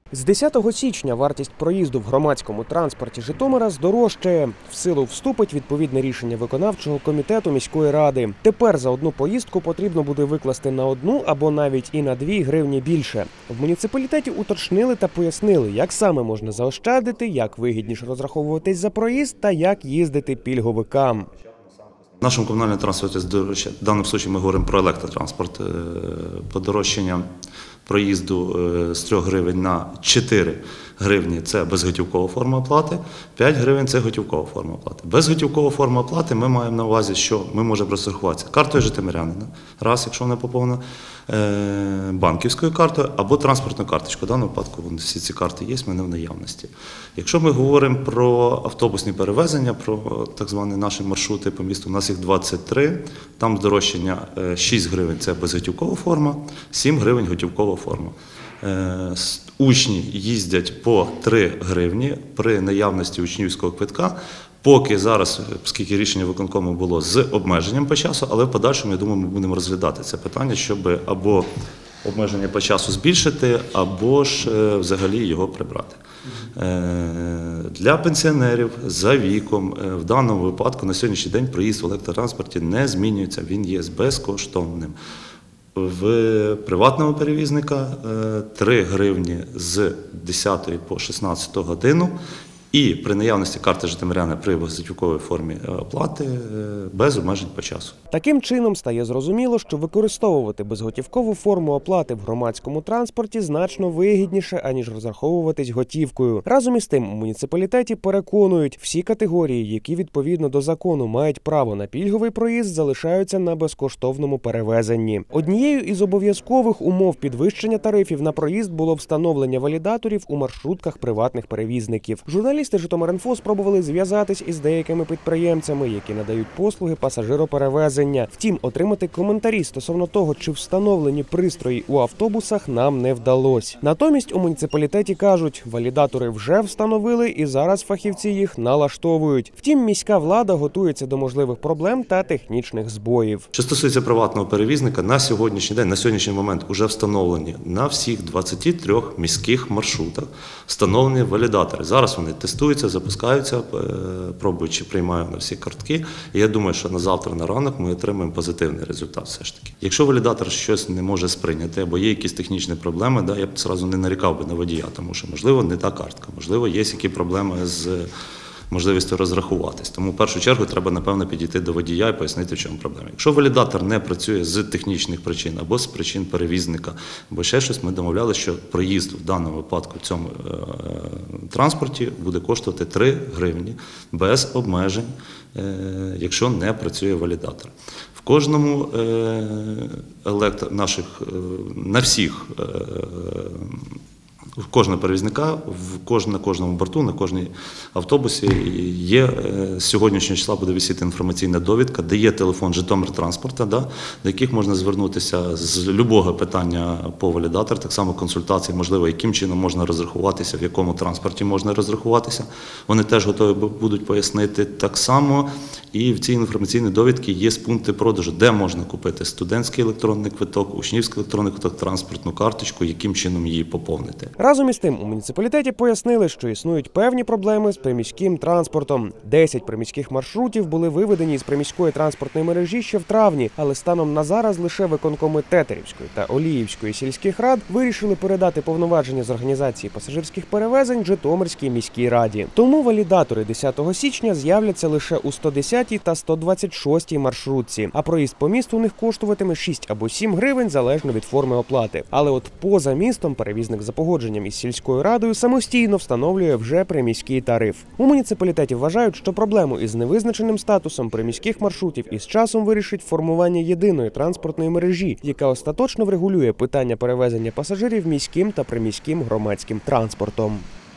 З 10 січня вартість проїзду в громадському транспорті Житомира здорожчає. В силу вступить відповідне рішення виконавчого комітету міської ради. Тепер за одну поїздку потрібно буде викласти на 1 або навіть і на 2 гривні більше. В муніципалітеті уточнили та пояснили, як саме можна заощадити, як вигідніше розраховуватись за проїзд та як їздити пільговикам. В нашому комунальному транспорті, в даному випадку ми говоримо про електротранспорт, подорожчання проїзду з 3 гривень на 4 гривні – це безготівкова форма оплати, 5 гривень – це готівкова форма оплати. Безготівкова форма оплати ми маємо на увазі, що ми можемо розрахуватися картою житомирянина, раз, якщо вона поповнена, банківською картою або транспортною карточкою. В даному випадку всі ці карти є, в мене в наявності. Якщо ми говоримо про автобусні перевезення, про так звані наші маршрути по місту, у нас їх 23, там здорожчання 6 гривень – це безготівкова форма, 7 гривень – готівкова форма. Учні їздять по 3 гривні при наявності учнівського квитка, поки зараз, оскільки рішення виконкому було з обмеженням по часу, але в подальшому, я думаю, ми будемо розглядати це питання, щоб або обмеження по часу збільшити, або ж взагалі його прибрати. Для пенсіонерів за віком в даному випадку на сьогоднішній день проїзд в електротранспорті не змінюється, він є безкоштовним. В приватного перевізника 3 гривні з 10 по 16 годину і при наявності карти житомирянина при безготівковій формі оплати без обмежень по часу. Таким чином стає зрозуміло, що використовувати безготівкову форму оплати в громадському транспорті значно вигідніше, аніж розраховуватись готівкою. Разом із тим у муніципалітеті переконують, всі категорії, які відповідно до закону мають право на пільговий проїзд, залишаються на безкоштовному перевезенні. Однією із обов'язкових умов підвищення тарифів на проїзд було встановлення валідаторів у маршрутках приватних перевізників. Журналісти Житомир.Інфо спробували зв'язатись із деякими підприємцями, які надають послуги пасажироперевезення. Втім, отримати коментарі стосовно того, чи встановлені пристрої у автобусах, нам не вдалося. Натомість у муніципалітеті кажуть, валідатори вже встановили і зараз фахівці їх налаштовують. Втім, міська влада готується до можливих проблем та технічних збоїв. Що стосується приватного перевізника, на сьогоднішній день, на сьогоднішній момент вже встановлені на всіх 23 міських маршрутах встановлені валідатори. Зараз вони тестуються, запускаються, пробуючи, приймають на всі картки. І я думаю, що на завтра, на ранок ми отримаємо позитивний результат все ж таки. Якщо валідатор щось не може сприйняти, або є якісь технічні проблеми, я б одразу не нарікав би на водія, тому що, можливо, не та картка, можливо, є які проблеми з можливістю розрахуватись. Тому в першу чергу треба, напевно, підійти до водія і пояснити, в чому проблема. Якщо валідатор не працює з технічних причин, або з причин перевізника, або ще щось, ми домовлялися, що проїзд в даному випадку в цьому транспорті буде коштувати 3 гривні без обмежень, якщо не працює валідатор. В кожному на всіх кожного перевізника, на кожному борту, на кожній автобусі є, з сьогоднішнього числа буде висіти інформаційна довідка, де є телефон Житомиртранспорту, до яких можна звернутися з будь-якого питання по валідатору, так само консультації, можливо, яким чином можна розрахуватися, в якому транспорті можна розрахуватися. Вони теж готові будуть пояснити так само. І в цій інформаційній довідці є пункти продажу, де можна купити студентський електронний квиток, учнівський електронний квиток, транспортну карточку, яким чином її поповнити. Разом із тим, у муніципалітеті пояснили, що існують певні проблеми з приміським транспортом. 10 приміських маршрутів були виведені з приміської транспортної мережі ще в травні, але станом на зараз лише виконкоми Тетерівської та Оліївської сільських рад вирішили передати повноваження з організації пасажирських перевезень Житомирській міській раді. Тому валідатори 10 січня з'являться лише у 110 та 126 маршрутці, а проїзд по місту у них коштуватиме 6 або 7 гривень залежно від форми оплати. Але от поза містом перевізник за погодженням із сільською радою самостійно встановлює вже приміський тариф. У муніципалітеті вважають, що проблему із невизначеним статусом приміських маршрутів із часом вирішить формування єдиної транспортної мережі, яка остаточно врегулює питання перевезення пасажирів міським та приміським громадським транспортом.